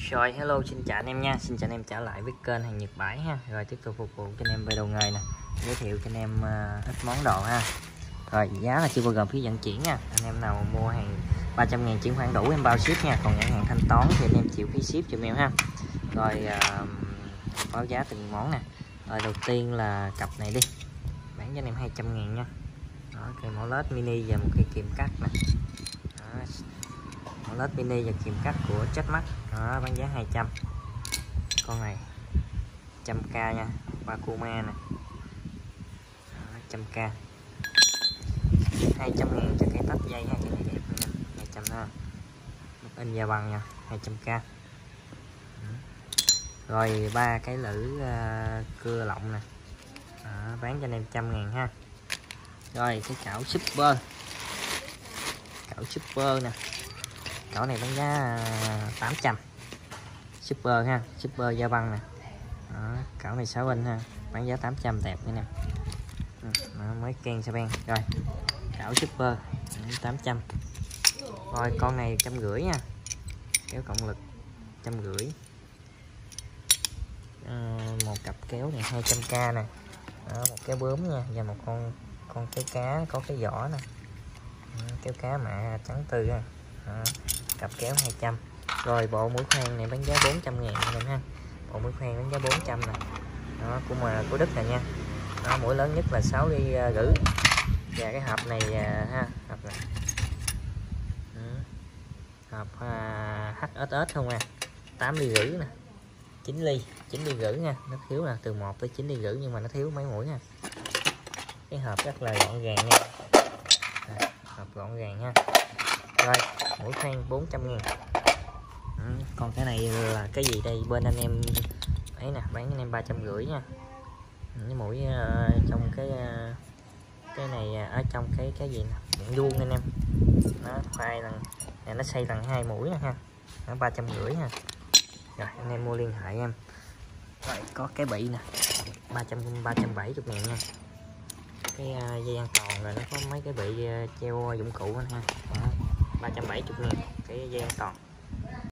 Rồi hello, xin chào anh em nha, xin chào anh em trở lại với kênh Hàng Nhật Bãi ha. Rồi tiếp tục phục vụ cho anh em về đồ nghề nè, giới thiệu cho anh em ít món đồ ha. Rồi giá là chưa bao gồm phí vận chuyển nha. Anh em nào mua hàng 300.000 chuyển khoản đủ em bao ship nha, còn nhận hàng thanh toán thì anh em chịu phí ship giùm em ha. Rồi báo giá từng món nè. Rồi đầu tiên là cặp này đi, bán cho anh em 200.000 nha. Đó, cây mẫu led mini và một cây kìm cắt nè. Mẫu led mini và kìm cắt của Checkmate, đó, bán giá 200. Con này 100k nha, Bakuma nè, 100k, 200.000 cho cái tách dây ha, cái này đẹp nha, 200 ha, in da băng nha, 200k. Rồi ba cái lưỡi cưa lọng nè, bán cho anh em 100.000 ha. Rồi cái chảo super nè, chảo này bán giá 800, super ha, super da băng nè. Đó, cảo này 6 inch ha, bán giá 800, đẹp nha nè. Mới ken sa ben. Rồi cảo super 800. Rồi con này 150 nha, kéo cộng lực 150. Một cặp kéo này 200k nè. Đó, một cái bướm nha, và một con kéo cá có cái vỏ nè, kéo cá mạ trắng tư ha. Đó, cặp kéo 200. Rồi bộ mũi khoan này bán giá 400.000 anh ha, bộ mũi khoan bán giá 400 nè. Đó, của Đức này nha. Đó, mũi lớn nhất là 6 ly rưỡi, và cái hộp này ha, hộp này hộp HSS không à, 8 ly rưỡi nè, 9 ly rưỡi nha. Nó thiếu là từ 1 tới 9 ly rưỡi, nhưng mà nó thiếu mấy mũi nha. Cái hộp rất là gọn gàng nha, hộp gọn gàng ha. Rồi mũi khoan 400.000. Còn cái này là cái gì đây, bên anh em ấy nè, bán anh em 350 nha. Cái mũi trong cái này ở trong cái gì nè, vuông anh em, nó khoai lần này, nó xây lần 2 mũi nè ha, nó 350 ha. Rồi anh em mua liên hệ em. Rồi có cái bị nè, 370.000 nha. Cái dây an toàn, rồi nó có mấy cái bị treo dụng cụ anh ha. Đó, 370.000 cái dây an toàn.